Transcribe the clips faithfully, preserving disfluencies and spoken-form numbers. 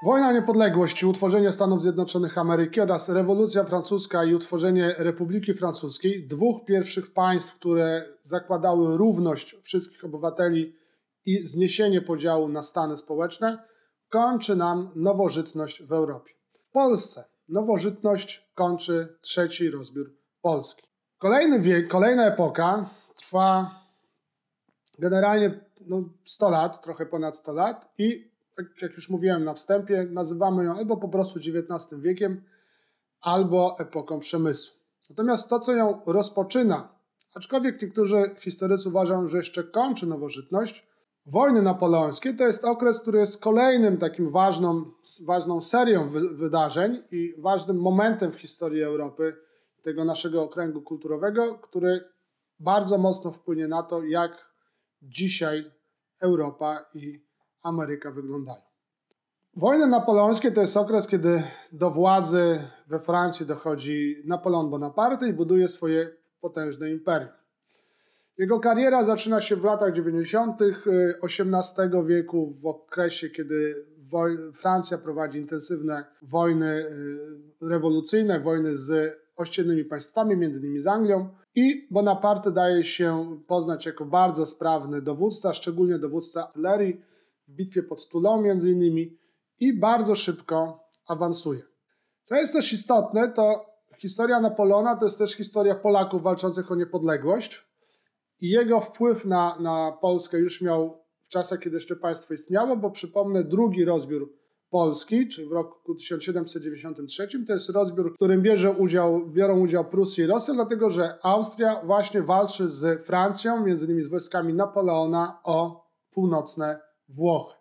Wojna o niepodległość i utworzenie Stanów Zjednoczonych Ameryki oraz rewolucja francuska i utworzenie Republiki Francuskiej, dwóch pierwszych państw, które zakładały równość wszystkich obywateli i zniesienie podziału na stany społeczne, kończy nam nowożytność w Europie. W Polsce nowożytność kończy trzeci rozbiór Polski. Kolejny wiek, kolejna epoka trwa generalnie no, sto lat, trochę ponad sto lat i tak jak już mówiłem na wstępie, nazywamy ją albo po prostu dziewiętnastym wiekiem, albo epoką przemysłu. Natomiast to, co ją rozpoczyna, aczkolwiek niektórzy historycy uważają, że jeszcze kończy nowożytność, wojny napoleońskie to jest okres, który jest kolejnym takim ważną, ważną serią wy, wydarzeń i ważnym momentem w historii Europy, tego naszego okręgu kulturowego, który bardzo mocno wpłynie na to, jak dzisiaj Europa i Ameryka wyglądają. Wojny napoleońskie to jest okres, kiedy do władzy we Francji dochodzi Napoleon Bonaparte i buduje swoje potężne imperium. Jego kariera zaczyna się w latach dziewięćdziesiątych osiemnastego wieku, w okresie, kiedy Francja prowadzi intensywne wojny rewolucyjne, wojny z ościennymi państwami, między innymi z Anglią. I Bonaparte daje się poznać jako bardzo sprawny dowódca, szczególnie dowódca artylerii, w bitwie pod Toulon między innymi, i bardzo szybko awansuje. Co jest też istotne, to historia Napoleona to jest też historia Polaków walczących o niepodległość i jego wpływ na, na Polskę już miał w czasach, kiedy jeszcze państwo istniało, bo przypomnę, drugi rozbiór Polski, czy w roku tysiąc siedemset dziewięćdziesiątym trzecim, to jest rozbiór, w którym bierze udział, biorą udział Prusja i Rosja, dlatego że Austria właśnie walczy z Francją, między innymi z wojskami Napoleona, o północne Włochy.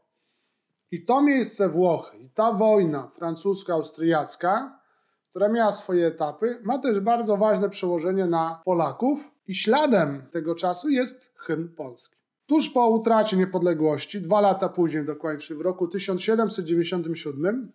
I to miejsce Włochy, i ta wojna francusko-austriacka, która miała swoje etapy, ma też bardzo ważne przełożenie na Polaków i śladem tego czasu jest hymn polski. Tuż po utracie niepodległości, dwa lata później dokładnie, w roku tysiąc siedemset dziewięćdziesiątym siódmym,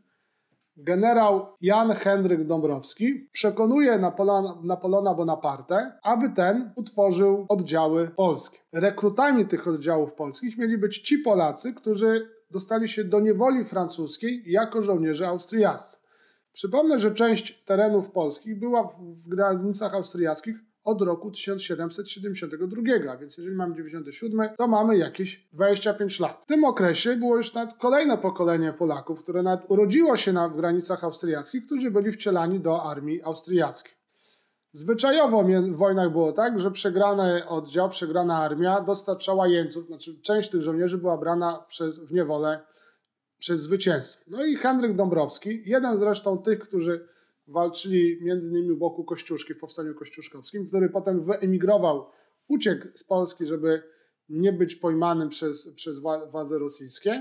generał Jan Henryk Dąbrowski przekonuje Napoleona, Napoleona Bonaparte, aby ten utworzył oddziały polskie. Rekrutami tych oddziałów polskich mieli być ci Polacy, którzy dostali się do niewoli francuskiej jako żołnierze austriaccy. Przypomnę, że część terenów polskich była w granicach austriackich od roku tysiąc siedemset siedemdziesiątego drugiego, a więc jeżeli mamy dziewięćdziesiąty siódmy, to mamy jakieś dwadzieścia pięć lat. W tym okresie było już nawet kolejne pokolenie Polaków, które nawet urodziło się na, w granicach austriackich, którzy byli wcielani do armii austriackiej. Zwyczajowo w wojnach było tak, że przegrany oddział, przegrana armia dostarczała jeńców, znaczy część tych żołnierzy była brana przez, w niewolę przez zwycięzców. No i Henryk Dąbrowski, jeden zresztą tych, którzy walczyli między innymi u boku Kościuszki w powstaniu kościuszkowskim, który potem wyemigrował, uciekł z Polski, żeby nie być pojmanym przez, przez władze rosyjskie,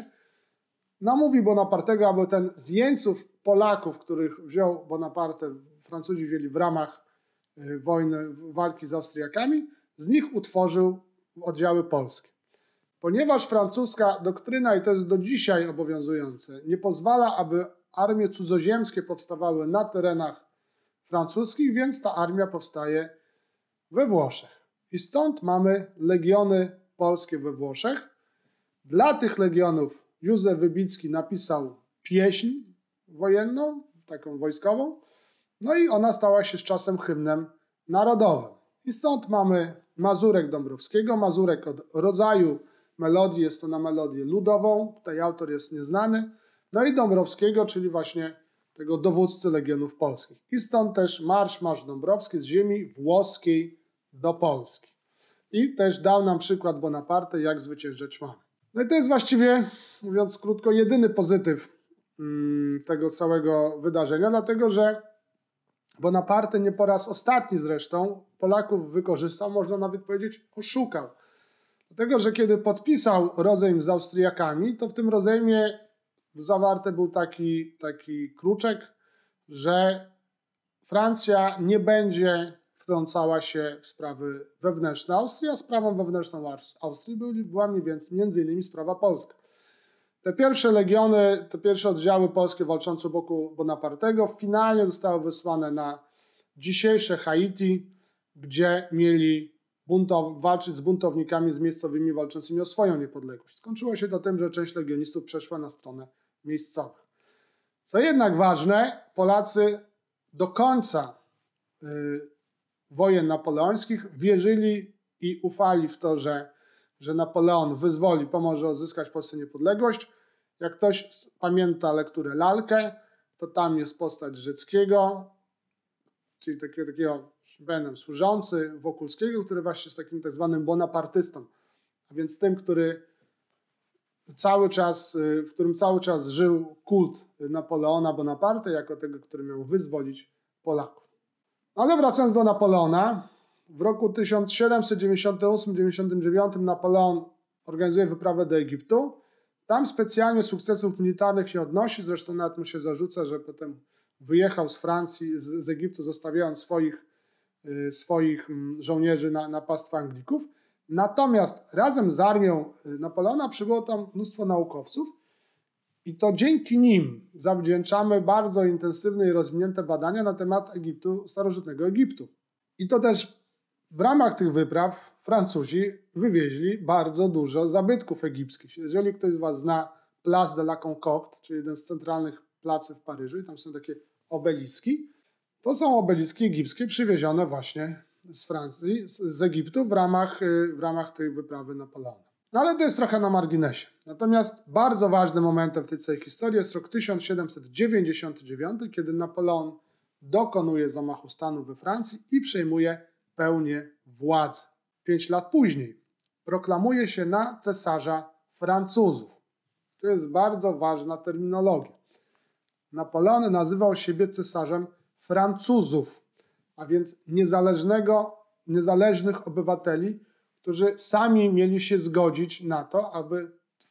namówi Bonapartego, aby ten z jeńców Polaków, których wziął Bonaparte, Francuzi wzięli w ramach wojny, walki z Austriakami, z nich utworzył oddziały polskie. Ponieważ francuska doktryna, i to jest do dzisiaj obowiązujące, nie pozwala, aby armie cudzoziemskie powstawały na terenach francuskich, więc ta armia powstaje we Włoszech. I stąd mamy legiony polskie we Włoszech. Dla tych legionów Józef Wybicki napisał pieśń wojenną, taką wojskową, no i ona stała się z czasem hymnem narodowym. I stąd mamy Mazurek Dąbrowskiego. Mazurek od rodzaju melodii jest to na melodię ludową, tutaj autor jest nieznany. No i Dąbrowskiego, czyli właśnie tego dowódcy Legionów Polskich. I stąd też Marsz, Marsz Dąbrowski z ziemi włoskiej do Polski. I też dał nam przykład Bonaparte, jak zwyciężać mamy. No i to jest właściwie, mówiąc krótko, jedyny pozytyw mm, tego całego wydarzenia, dlatego że Bonaparte nie po raz ostatni zresztą Polaków wykorzystał, można nawet powiedzieć oszukał. Dlatego, że kiedy podpisał rozejm z Austriakami, to w tym rozejmie zawarty był taki, taki kruczek, że Francja nie będzie wtrącała się w sprawy wewnętrzne Austrii, a sprawą wewnętrzną Austrii była mniej więcej między innymi sprawa polska. Te pierwsze legiony, te pierwsze oddziały polskie walczące u boku Bonapartego finalnie zostały wysłane na dzisiejsze Haiti, gdzie mieli buntow- walczyć z buntownikami, z miejscowymi walczącymi o swoją niepodległość. Skończyło się to tym, że część legionistów przeszła na stronę miejscowych. Co jednak ważne, Polacy do końca y, wojen napoleońskich wierzyli i ufali w to, że, że Napoleon wyzwoli, pomoże odzyskać Polsce niepodległość. Jak ktoś pamięta lekturę Lalkę, to tam jest postać Rzeckiego, czyli takiego, takiego będę służący Wokulskiego, który właśnie jest takim tak zwanym bonapartystą, a więc tym, który cały czas, w którym cały czas żył kult Napoleona Bonaparte jako tego, który miał wyzwolić Polaków. Ale wracając do Napoleona, w roku tysiąc siedemset dziewięćdziesiątym ósmym dziewięćdziesiątym dziewiątym Napoleon organizuje wyprawę do Egiptu. Tam specjalnie sukcesów militarnych nie odnosi, zresztą nawet mu się zarzuca, że potem wyjechał z Francji, z, z Egiptu, zostawiając swoich, y, swoich żołnierzy na, na pastwę Anglików. Natomiast razem z armią Napoleona przybyło tam mnóstwo naukowców i to dzięki nim zawdzięczamy bardzo intensywne i rozwinięte badania na temat Egiptu, starożytnego Egiptu. I to też w ramach tych wypraw Francuzi wywieźli bardzo dużo zabytków egipskich. Jeżeli ktoś z Was zna Place de la Concorde, czyli jeden z centralnych placów w Paryżu, i tam są takie obeliski, to są obeliski egipskie przywiezione właśnie z Francji, z Egiptu w ramach, w ramach tej wyprawy Napoleona. No ale to jest trochę na marginesie. Natomiast bardzo ważnym momentem w tej całej historii jest rok tysiąc siedemset dziewięćdziesiąty dziewiąty, kiedy Napoleon dokonuje zamachu stanu we Francji i przejmuje pełnię władzy. Pięć lat później proklamuje się na cesarza Francuzów. To jest bardzo ważna terminologia. Napoleon nazywał siebie cesarzem Francuzów, a więc niezależnego, niezależnych obywateli, którzy sami mieli się zgodzić na to, aby,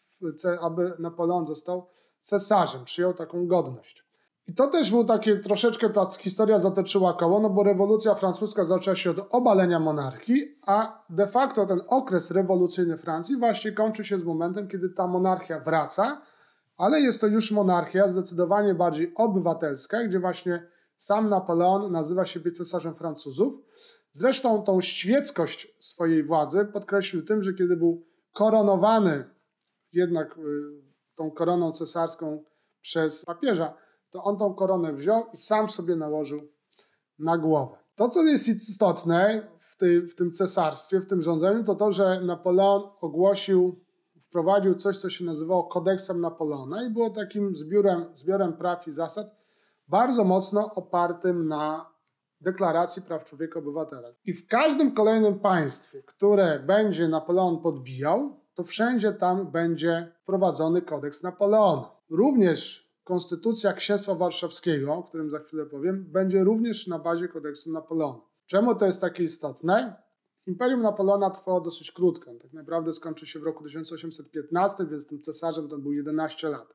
aby Napoleon został cesarzem, przyjął taką godność. I to też był takie, troszeczkę ta historia zatoczyła koło, no bo rewolucja francuska zaczęła się od obalenia monarchii, a de facto ten okres rewolucyjny Francji właśnie kończy się z momentem, kiedy ta monarchia wraca, ale jest to już monarchia zdecydowanie bardziej obywatelska, gdzie właśnie sam Napoleon nazywa siebie cesarzem Francuzów. Zresztą tą świeckość swojej władzy podkreślił tym, że kiedy był koronowany jednak tą koroną cesarską przez papieża, to on tą koronę wziął i sam sobie nałożył na głowę. To, co jest istotne w, tej, w tym cesarstwie, w tym rządzeniu, to to, że Napoleon ogłosił, wprowadził coś, co się nazywało kodeksem Napoleona i było takim zbiorem, zbiorem praw i zasad bardzo mocno opartym na deklaracji praw człowieka obywatela. I w każdym kolejnym państwie, które będzie Napoleon podbijał, to wszędzie tam będzie wprowadzony kodeks Napoleona. Również Konstytucja Księstwa Warszawskiego, o którym za chwilę powiem, będzie również na bazie kodeksu Napoleona. Czemu to jest takie istotne? Imperium Napoleona trwało dosyć krótko. Tak naprawdę skończy się w roku tysiąc osiemset piętnastym, więc tym cesarzem to był jedenaście lat.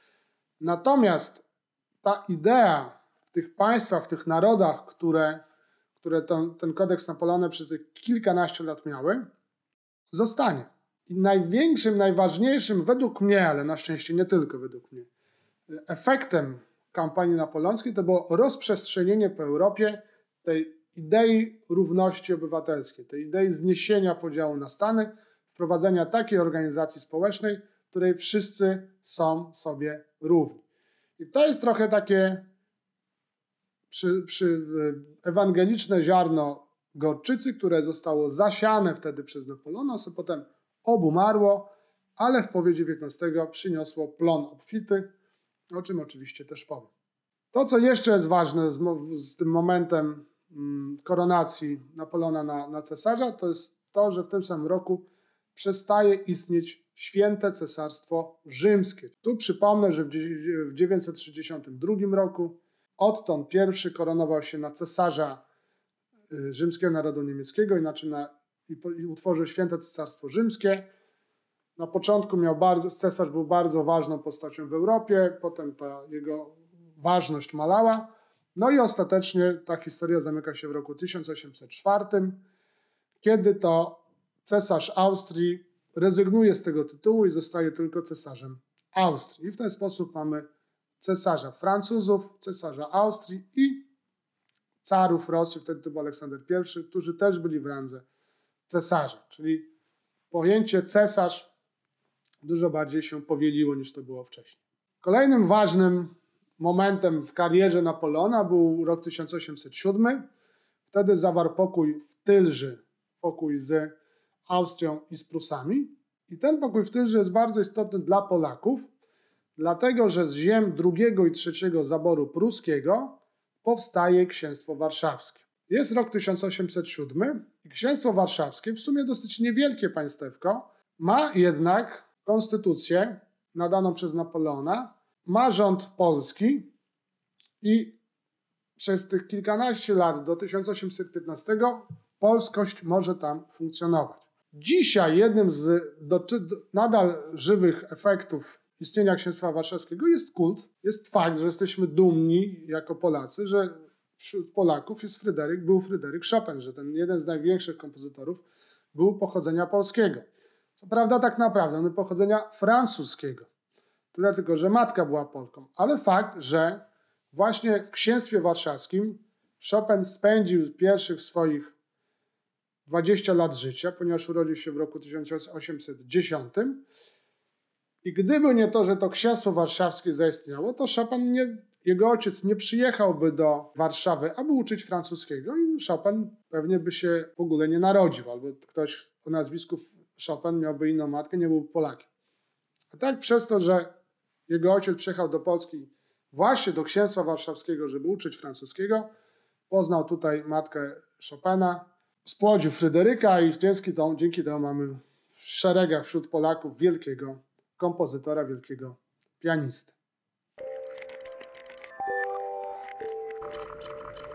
Natomiast ta idea w tych państwach, w tych narodach, które, które ten, ten kodeks Napoleona przez tych kilkanaście lat miały, zostanie. I największym, najważniejszym według mnie, ale na szczęście nie tylko według mnie, efektem kampanii napoleońskiej to było rozprzestrzenienie po Europie tej idei równości obywatelskiej, tej idei zniesienia podziału na stany, wprowadzenia takiej organizacji społecznej, w której wszyscy są sobie równi. I to jest trochę takie przy, przy ewangeliczne ziarno gorczycy, które zostało zasiane wtedy przez Napoleona, co potem obumarło, ale w połowie dziewiętnastego przyniosło plon obfity, o czym oczywiście też powiem. To, co jeszcze jest ważne z, z tym momentem mm, koronacji Napoleona na, na cesarza, to jest to, że w tym samym roku przestaje istnieć Święte Cesarstwo Rzymskie. Tu przypomnę, że w tysiąc dziewięćset sześćdziesiątym drugim roku Otton I koronował się na cesarza rzymskiego narodu niemieckiego, inaczej na, i, i utworzył Święte Cesarstwo Rzymskie. Na początku miał bardzo, cesarz był bardzo ważną postacią w Europie, potem ta jego ważność malała. No i ostatecznie ta historia zamyka się w roku tysiąc osiemset czwartym, kiedy to cesarz Austrii rezygnuje z tego tytułu i zostaje tylko cesarzem Austrii. I w ten sposób mamy cesarza Francuzów, cesarza Austrii i carów Rosji, wtedy to był Aleksander I, którzy też byli w randze cesarza. Czyli pojęcie cesarz dużo bardziej się powieliło niż to było wcześniej. Kolejnym ważnym momentem w karierze Napoleona był rok tysiąc osiemset siódmy. Wtedy zawarł pokój w Tylży, pokój z Austrią i z Prusami. I ten pokój w Tylży jest bardzo istotny dla Polaków, dlatego że z ziem drugiego i trzeciego zaboru pruskiego powstaje Księstwo Warszawskie. Jest rok tysiąc osiemset siódmy i Księstwo Warszawskie, w sumie dosyć niewielkie państewko, ma jednak konstytucję nadaną przez Napoleona, ma rząd polski i przez tych kilkanaście lat do tysiąc osiemset piętnastego polskość może tam funkcjonować. Dzisiaj jednym z do, do, nadal żywych efektów istnienia Księstwa Warszawskiego jest kult. Jest fakt, że jesteśmy dumni jako Polacy, że wśród Polaków jest Fryderyk, był Fryderyk Chopin, że ten jeden z największych kompozytorów był pochodzenia polskiego. Co prawda tak naprawdę on pochodzenia francuskiego. Tyle tylko, że matka była Polką. Ale fakt, że właśnie w Księstwie Warszawskim Chopin spędził pierwszych swoich dwadzieścia lat życia, ponieważ urodził się w roku tysiąc osiemset dziesiątym. I gdyby nie to, że to Księstwo Warszawskie zaistniało, to Chopin nie, jego ojciec nie przyjechałby do Warszawy, aby uczyć francuskiego i Chopin pewnie by się w ogóle nie narodził, albo ktoś o nazwisku Chopin miałby inną matkę, nie byłby Polakiem. A tak przez to, że jego ojciec przyjechał do Polski właśnie do Księstwa Warszawskiego, żeby uczyć francuskiego, poznał tutaj matkę Chopina, spłodził Fryderyka i dzięki temu, dzięki temu mamy w szeregach wśród Polaków wielkiego kompozytora, wielkiego pianisty.